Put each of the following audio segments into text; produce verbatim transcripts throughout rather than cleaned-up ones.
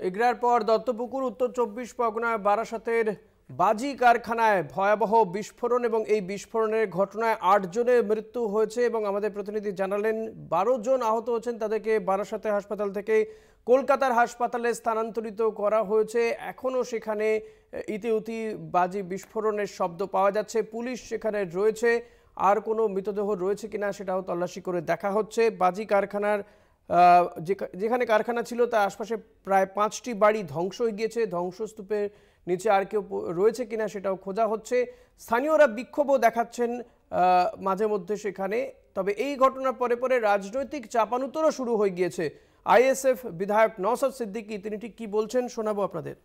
এগরার পর দত্তপুকুর উত্তর চব্বিশ পরগনার বারাসাতের বাজি কারখানায় ভয়াবহ বিস্ফোরণ এবং এই বিস্ফোরণের ঘটনায় আট জনের মৃত্যু হয়েছে এবং আমাদের প্রতিনিধি জানালেন বারো জন আহত হয়েছেন, তাদেরকে বারাসাতে হাসপাতাল থেকে কলকাতার হাসপাতালে স্থানান্তরিত করা হয়েছে। এখনও সেখানে ইতিউতি বাজি বিস্ফোরণের শব্দ পাওয়া যাচ্ছে। পুলিশ সেখানে রয়েছে, আর কোনো মৃতদেহ রয়েছে কিনা সেটাও তল্লাশি করে দেখা হচ্ছে। বাজি কারখানার যেখানে কারখানা ছিল তার আশপাশে প্রায় পাঁচটি বাড়ি ধ্বংস হয়ে গিয়েছে। ধ্বংসস্তূপের নিচে আর কেউ রয়েছে কিনা সেটাও খোঁজা হচ্ছে। স্থানীয়রা বিক্ষোভও দেখাচ্ছেন মাঝে মধ্যে সেখানে। তবে এই ঘটনার পরে পরে রাজনৈতিক চাপানুতরও শুরু হয়ে গিয়েছে। আইএসএফ বিধায়ক নওশাদ সিদ্দিকী তিনি ঠিক কি বলছেন শোনাবো আপনাদের।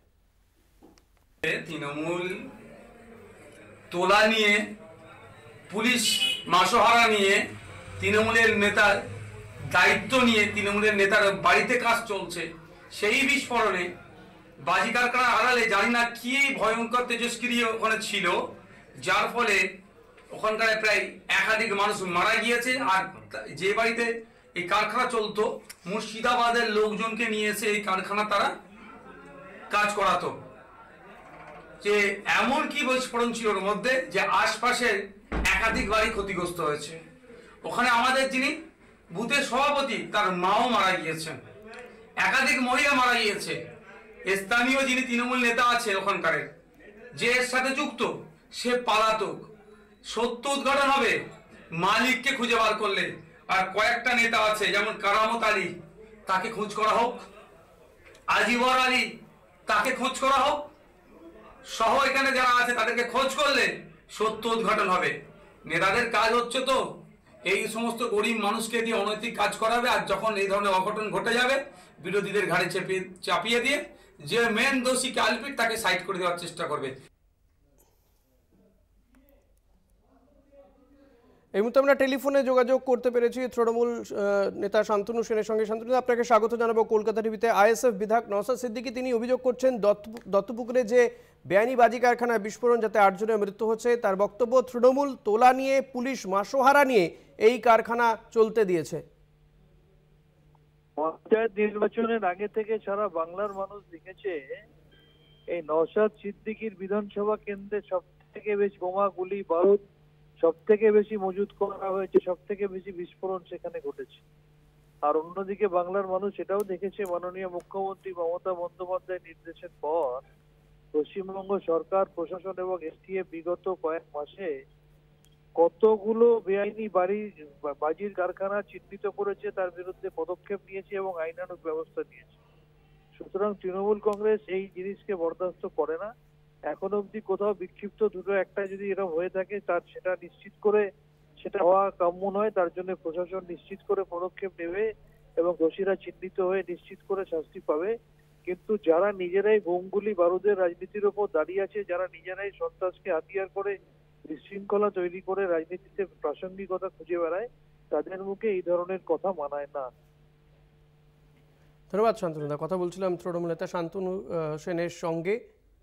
তৃণমূল তোলা নিয়ে, পুলিশ মাসোহারা নিয়ে, তৃণমূলের নেতার দায়িত্ব নিয়ে তৃণমূলের নেতার বাড়িতে কাজ চলছে, সেই বিস্ফোরণে বাজি কারখানার আড়ালে জানি না কি ভয়ঙ্কর তেজস্ক্রিয় ওখানে ছিল, যার ফলে ওখানকার প্রায় একাধিক মানুষ মারা গিয়েছে। আর যে বাড়িতে এই কারখানা চলতো, মুর্শিদাবাদের লোকজনকে নিয়ে এসে এই কারখানা তারা কাজ করাতো। যে এমন কি বিস্ফোরণ ছিল ওর মধ্যে যে আশপাশের একাধিক বাড়ি ক্ষতিগ্রস্ত হয়েছে। ওখানে আমাদের যিনি বুথের সভাপতি তার মাও মারা গিয়েছেন, একাধিক মহিলা মারা গিয়েছে। স্থানীয় যিনি তৃণমূল নেতা আছে ওখানকার, যে এর সাথে যুক্ত, সে পলাতক। সত্য উদ্ঘাটন হবে মালিককে খুঁজে বার করলে। আর কয়েকটা নেতা আছে যেমন কারামত আলী, তাকে খোঁজ করা হোক, আজিবর আলী, তাকে খোঁজ করা হোক, সহ এখানে যারা আছে তাদেরকে খোঁজ করলে সত্য উদ্ঘাটন হবে। নেতাদের কাজ হচ্ছে তো এই সমস্ত গরিব মানুষকে দিয়ে অনৈতিক কাজ করাবে, আর যখন এই ধরনের অঘটন ঘটে যাবে বিরোধীদের ঘাড়ে চেপে চাপিয়ে দিয়ে যে মেন দোষী কালপিট তাকে সাইড করে দেওয়ার চেষ্টা করবে। এই মুহূর্তে আমরা টেলিফোনে যোগাযোগ করতে পেরেছি তৃণমূল নেতা শান্তনু সেনের সঙ্গে। শান্তনু, আপনাকে স্বাগত জানাবো কলকাতা টিভিতে। আইএসএফ বিধায়ক নওশাদ সিদ্দিকী তিনি অভিযোগ করছেন দত্তপুকুরে যে বেআইনি বাজি কারখানায় বিস্ফোরণ যাতে আটজনের মৃত্যু হচ্ছে, তার বক্তব্য তৃণমূল তোলা নিয়ে, পুলিশ মাসোহারা নিয়ে এই কারখানা চলতে দিয়েছে। পঞ্চায়েত নির্বাচনের আগে থেকে সারা বাংলার মানুষ দেখেছে এই নওশাদ সিদ্দিকীর বিধানসভা কেন্দ্রে সব থেকে বেশি বোমা, গুলি, বারুদ সব থেকে বেশি মজুত করা হয়েছে, সব থেকে বেশি বিস্ফোরণ সেখানে ঘটেছে। আর অন্যদিকে বাংলার মানুষ এটাও দেখেছে মাননীয় মুখ্যমন্ত্রী মমতা বন্দ্যোপাধ্যায়ের নির্দেশের পর পশ্চিমবঙ্গ সরকার, প্রশাসন এবং এসটিএফ বিগত কয়েক মাসে কতগুলো বেআইনি বাড়ি বাজির কারখানা চিহ্নিত করেছে, তার বিরুদ্ধে পদক্ষেপ নিয়েছে এবং আইনানুগ ব্যবস্থা নিয়েছে। সুতরাং তৃণমূল কংগ্রেস এই জিনিসকে বরদাস্ত করে না। এখন অবধি কোথাও বিক্ষিপ্ত দুটো একটা যদি এরকম হয়ে থাকে, তার সেটা নিশ্চিত করে সেটা হওয়া কাম্য নয়। তার জন্য প্রশাসন নিশ্চিত করে পদক্ষেপ নেবে এবং দোষীরা চিহ্নিত হয়ে নিশ্চিত করে শাস্তি পাবে। কিন্তু যারা নিজেরাই বোমগুলি বারুদের রাজনীতির ওপর দাঁড়িয়ে আছে, যারা নিজেরাই সন্ত্রাসকে হাতিয়ার করে বিশৃঙ্খলা তৈরি করে রাজনীতিতে প্রাসঙ্গিকতা খুঁজে বেড়ায়, তাদের মুখে এই ধরনের কথা মানায় না। ধন্যবাদ শান্তনু দা। কথা বলছিলাম তৃণমূল নেতা শান্তনু সেনের সঙ্গে।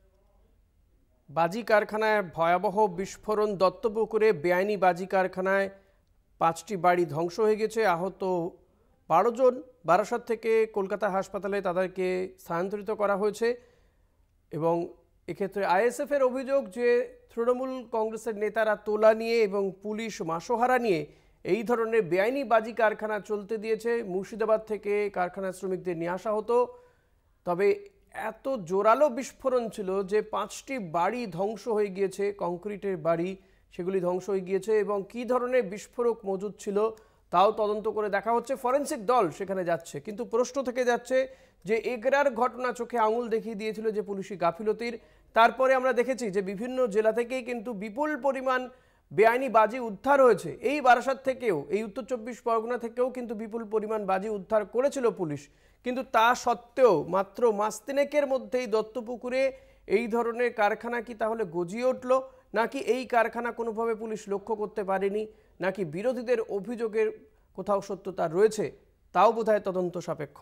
বাজি কারখানায় ভয়াবহ বিস্ফোরণ, দত্তপুকুরে বেআইনি বাজি কারখানায় পাঁচটি বাড়ি ধ্বংস হয়ে গেছে, আহত বারো জন। বারাসাত থেকে কলকাতা হাসপাতালে তাদেরকে স্থানান্তরিত করা হয়েছে এবং এক্ষেত্রে আইএসএফ এর অভিযোগ যে তৃণমূল কংগ্রেসের নেতারা তোলা নিয়ে এবং পুলিশ মাসোহারা নিয়ে এই ধরনের বেআইনি বাজি কারখানা চলতে দিয়েছে। মুর্শিদাবাদ থেকে কারখানা শ্রমিকদের নিয়ে আসা হতো, তবে এত জোরালো বিস্ফোরণ ছিল যে পাঁচটি বাড়ি ধ্বংস হয়ে গিয়েছে, কংক্রিটের বাড়ি, সেগুলি ধ্বংস হয়ে গিয়েছে এবং কী ধরনের বিস্ফোরক মজুদ ছিল তাও তদন্ত করে দেখা হচ্ছে। ফরেনসিক দল সেখানে যাচ্ছে, কিন্তু প্রশ্ন থেকে যাচ্ছে যে এগরার ঘটনা চোখে আঙুল দেখিয়ে দিয়েছিল যে পুলিশি গাফিলতির। তারপরে আমরা দেখেছি যে বিভিন্ন জেলা থেকেই কিন্তু বিপুল পরিমাণ বেআইনি বাজি উদ্ধার হয়েছে। এই বারাসাত থেকেও, এই উত্তর চব্বিশ পরগনা থেকেও কিন্তু বিপুল পরিমাণ বাজি উদ্ধার করেছিল পুলিশ। কিন্তু তা সত্ত্বেও মাত্র মাস তিনেকের মধ্যেই দত্তপুকুরে এই ধরনের কারখানা কি তাহলে গজিয়ে উঠল, নাকি এই কারখানা কোনোভাবে পুলিশ লক্ষ্য করতে পারেনি, নাকি বিরোধীদের অভিযোগের কোথাও সত্যতা রয়েছে, তাও বোধহয় তদন্ত সাপেক্ষ।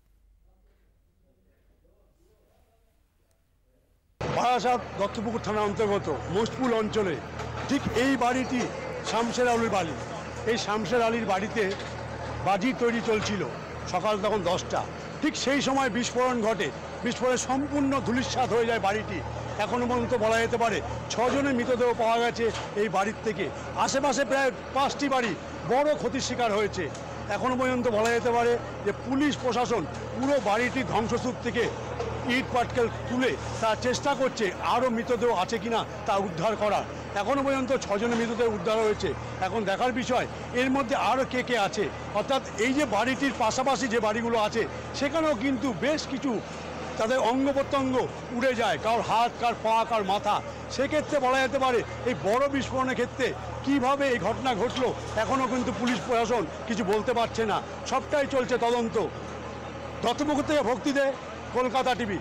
বারাসাত দত্তপুকুর থানার অন্তর্গত মোস্টপুল অঞ্চলে ঠিক এই বাড়িটি শামশের আলীর বাড়ি। এই শামশের আলীর বাড়িতে বাজি তৈরি চলছিল। সকাল তখন দশটা, ঠিক সেই সময় বিস্ফোরণ ঘটে। বিস্ফোরণে সম্পূর্ণ ধূলিসাৎ হয়ে যায় বাড়িটি। এখনও পর্যন্ত বলা যেতে পারে ছজনের মৃতদেহ পাওয়া গেছে এই বাড়ির থেকে। আশেপাশে প্রায় পাঁচটি বাড়ি বড় ক্ষতির শিকার হয়েছে। এখনও পর্যন্ত বলা যেতে পারে যে পুলিশ প্রশাসন পুরো বাড়িটি ধ্বংসস্তূপ থেকে ইট পাটকেল তুলে তার চেষ্টা করছে আরও মৃতদেহ আছে কিনা তা উদ্ধার করার। এখনও পর্যন্ত ছজনের মৃতদেহ উদ্ধার হয়েছে। এখন দেখার বিষয় এর মধ্যে আরও কে কে আছে, অর্থাৎ এই যে বাড়িটির পাশাপাশি যে বাড়িগুলো আছে সেখানেও কিন্তু বেশ কিছু তাদের অঙ্গ প্রত্যঙ্গ উড়ে যায়, কার হাত, কার পা, কার মাথা। সেক্ষেত্রে বলা যেতে পারে এই বড় বিস্ফোরণের ক্ষেত্রে কিভাবে এই ঘটনা ঘটলো এখনও কিন্তু পুলিশ প্রশাসন কিছু বলতে পারছে না। সবটাই চলছে তদন্ত। দত্তপুকুর থেকে ভক্তি দে, কলকাতা টিভি।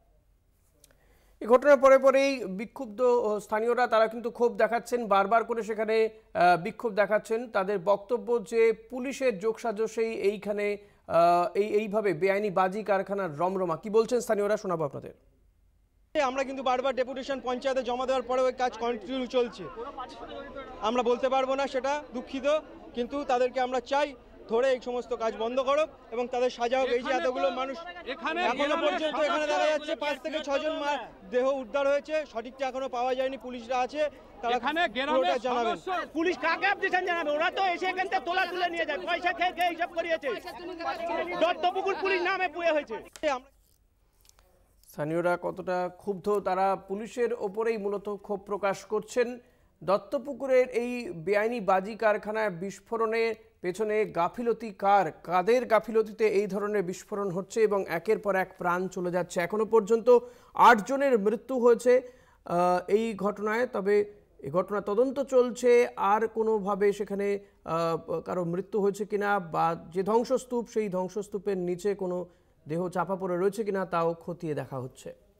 এই ঘটনার পরে পরেই বিক্ষুব্ধ স্থানীয়রা তারা কিন্তু ক্ষোভ দেখাচ্ছেন, বারবার করে সেখানে বিক্ষোভ দেখাচ্ছেন। তাদের বক্তব্য যে পুলিশের যোগসাজশেই এইখানে এই এইভাবে বেআইনি বাজি কারখানার রমরমা। কি বলছেন স্থানীয়রা, শোনাবো আপনাদের। আমরা কিন্তু বারবার ডেপুটেশন পঞ্চায়েতে জমা দেওয়ার পরেও ওই কাজ কন্টিনিউ চলছে। আমরা বলতে পারবো না, সেটা দুঃখিত, কিন্তু তাদেরকে আমরা চাই ধরে এই সমস্ত কাজ বন্ধ করো এবং তাদের সাজা হোক। এই যে এতগুলো মানুষ এখনো পর্যন্ত এখানে দেখা যাচ্ছে পাঁচ থেকে ছজন দেহ উদ্ধার হয়েছে, সঠিকটা এখনো পাওয়া যায়নি। পুলিশরা আছে, তারা পুরোটা জানাবেন। পুলিশ কাকে অবজেকশন জানাবে? ওরা তো এসে এখান থেকে তোলা তুলে নিয়ে যায়, পয়সা খেয়ে খেয়ে এইসব করিয়েছে। দত্তপুকুর পুলিশ নামে পুয়ে হয়েছে। স্থানীয়রা কতটা ক্ষুব্ধ, তারা পুলিশের ওপরেই মূলত ক্ষোভ প্রকাশ করছেন। দত্তপুকুরের এই বেআইনি বাজি কারখানায় বিস্ফোরণের পেছনে গাফিলতি কার, কাদের গাফিলতিতে এই ধরনের বিস্ফোরণ হচ্ছে এবং একের পর এক প্রাণ চলে যাচ্ছে। এখনো পর্যন্ত আট জনের মৃত্যু হয়েছে এই ঘটনায়, তবে এই ঘটনা তদন্ত চলছে। আর কোনোভাবে সেখানে কারো মৃত্যু হয়েছে কিনা বা যে ধ্বংসস্তূপ সেই ধ্বংসস্তূপের নিচে কোনো দেহ চাপা পড়ে রয়েছে কিনা তাও খতিয়ে দেখা হচ্ছে।